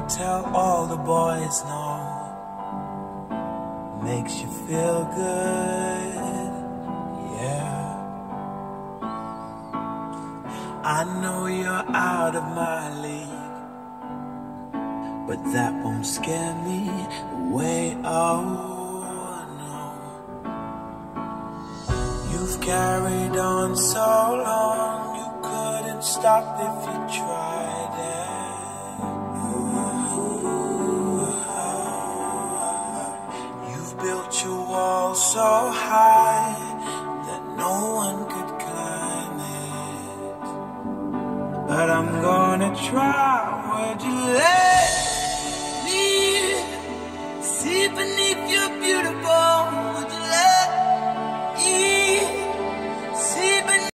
tell all the boys no. Makes you feel good, yeah. I know you're out of my league, but that won't scare me away, oh no. You've carried on so long, you couldn't stop if you tried it. You've built your wall so high that no one could climb it. But I'm gonna try. Would you let me see beneath your